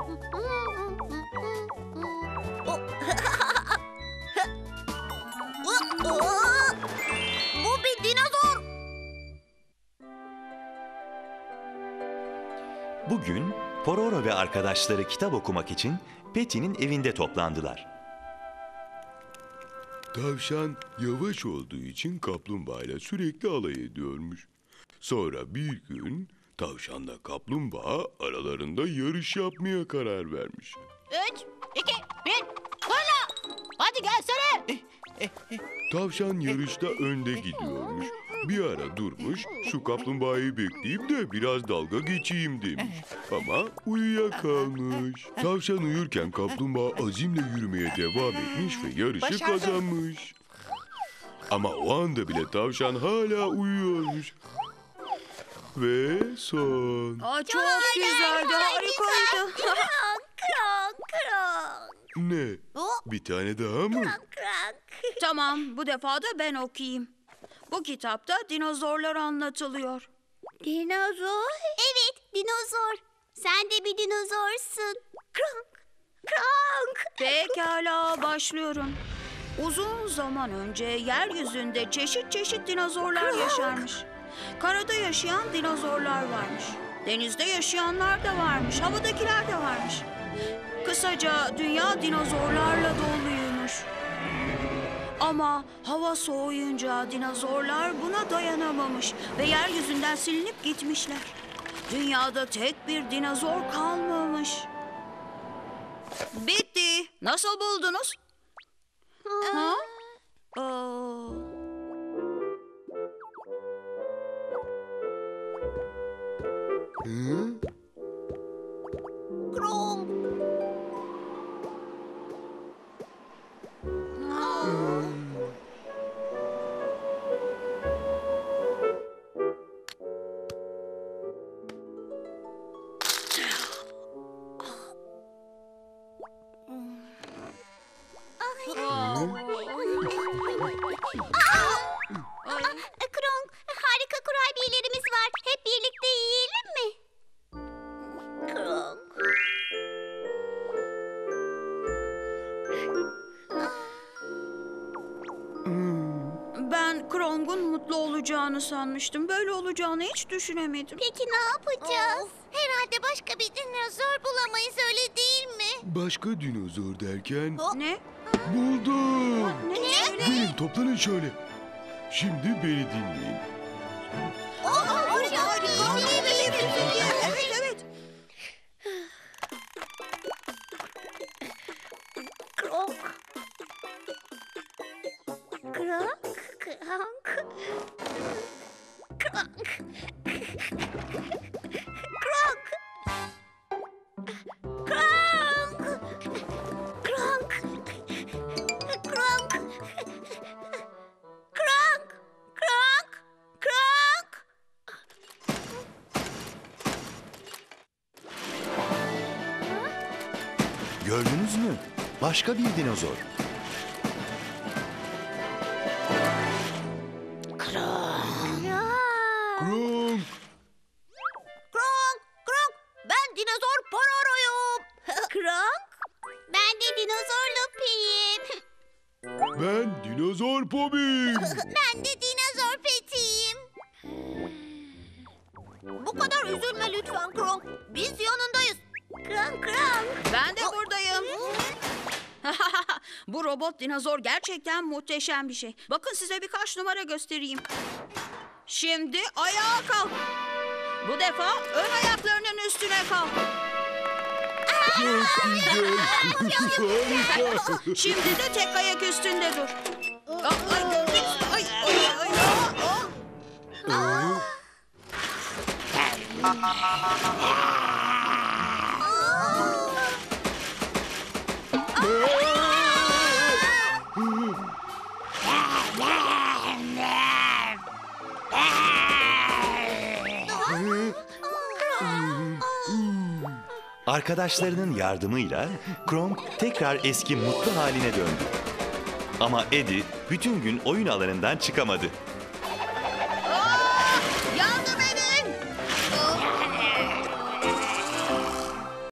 Bu bir dinozor. Bugün Pororo ve arkadaşları kitap okumak için Peti'nin evinde toplandılar. Tavşan yavaş olduğu için kaplumbağayla sürekli alay ediyormuş. Sonra bir gün tavşanla kaplumbağa aralarında yarış yapmaya karar vermiş. 3, 2, 1, fırla! Hadi gelsene. Tavşan yarışta önde gidiyormuş. Bir ara durmuş, şu kaplumbağayı bekleyip de biraz dalga geçeyim demiş. Ama uyuyakalmış. Tavşan uyurken kaplumbağa azimle yürümeye devam etmiş ve yarışı kazanmış. Ama o anda bile tavşan hala uyuyormuş. Ve son. Aa, çok güzeldi, harikaydı. Kronk, kronk, Ne? Oh. Bir tane daha mı? kronk. Tamam, bu defa da ben okuyayım. Bu kitapta dinozorlar anlatılıyor. Dinozor? Evet, dinozor. Sen de bir dinozorsun. Kronk, kronk. Pekala, başlıyorum. Uzun zaman önce yeryüzünde çeşit çeşit dinozorlar yaşarmış. Karada yaşayan dinozorlar varmış. Denizde yaşayanlar da varmış, havadakiler de varmış. Kısaca dünya dinozorlarla doluymuş. Ama hava soğuyunca dinozorlar buna dayanamamış ve yeryüzünden silinip gitmişler. Dünyada tek bir dinozor kalmamış. Bitti. Nasıl buldunuz? Ha? Hı? Kronk. Kronk, harika kurabiyelerimiz var. Hep birlikte yiyelim mi? Kronk. Ben Krong'un mutlu olacağını sanmıştım. Böyle olacağını hiç düşünemedim. Peki ne yapacağız? Herhalde başka bir dinozor bulamayız, öyle değil mi? Başka dinozor derken Ne? buldum. Ne? Gelin toplanın şöyle. Şimdi beni dinleyin. Evet, evet. Kronk. Kronk, kronk. Kronk. Kronk. Kronk. Kronk. Kronk. Kronk. Kronk. Kronk. Gördünüz mü? Başka bir dinozor. Ya. Kronk. Kronk, Kronk. Ben dinozor Pororo'yum. Kronk. Ben de dinozor Lupi'yim. Ben dinozor Pobim. Ben de dinozor Peti'yim. Bu kadar üzülme lütfen Kronk. Biz yanındayız. Kronk, Kronk. Ben de buradayım. Bu robot dinozor gerçekten muhteşem bir şey. Bakın size birkaç numara göstereyim. Şimdi ayağa kalk. Bu defa ön ayaklarının üstüne kalk. Çok güzel. Harika. Şimdi de tek ayak üstünde dur. Ay, gördünüz mü? Ay, ay, ay. Arkadaşlarının yardımıyla Krong tekrar eski mutlu haline döndü. Ama Eddie bütün gün oyun alanından çıkamadı.